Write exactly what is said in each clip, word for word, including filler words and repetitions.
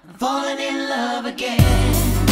falling in love again.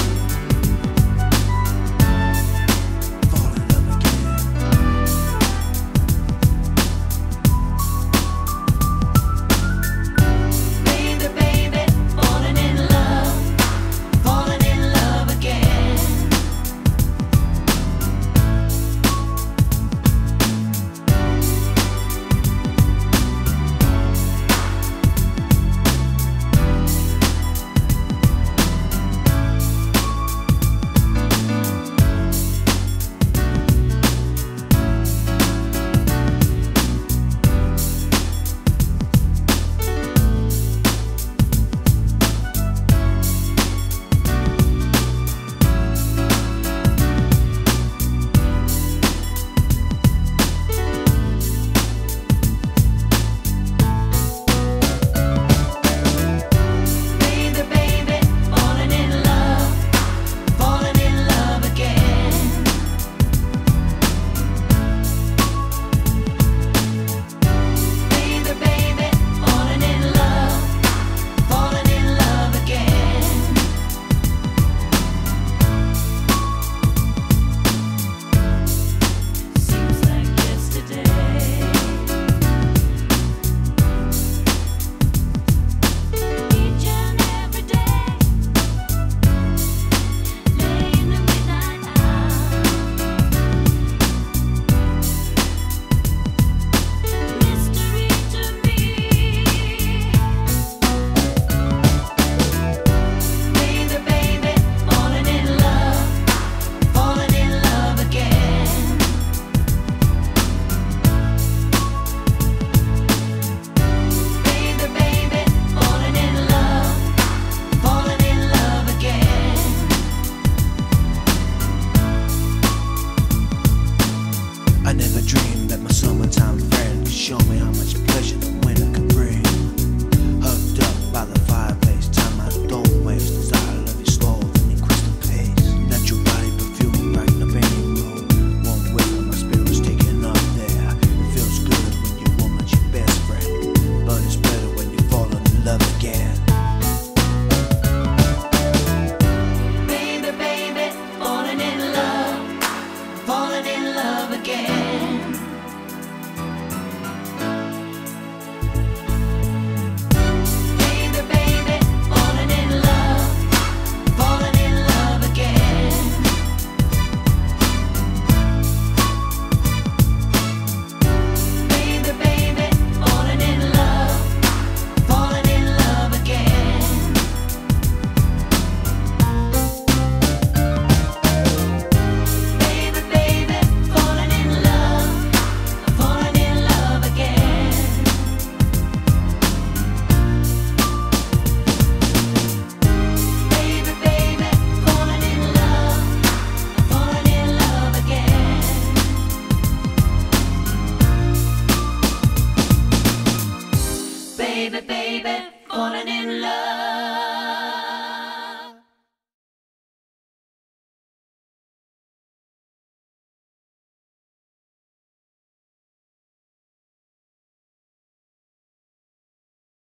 Summertime friend could show me how much pleasure the winter could bring. Hugged up by the fireplace, time I don't waste. Desire love you slow and in crystal pace. Natural body perfume brighten up any room. One whiff of my spirit's taking up there. It feels good when your woman's your best friend, but it's better when you fall in love again. Baby, baby, falling in love, falling in love again. Baby, baby, falling in love.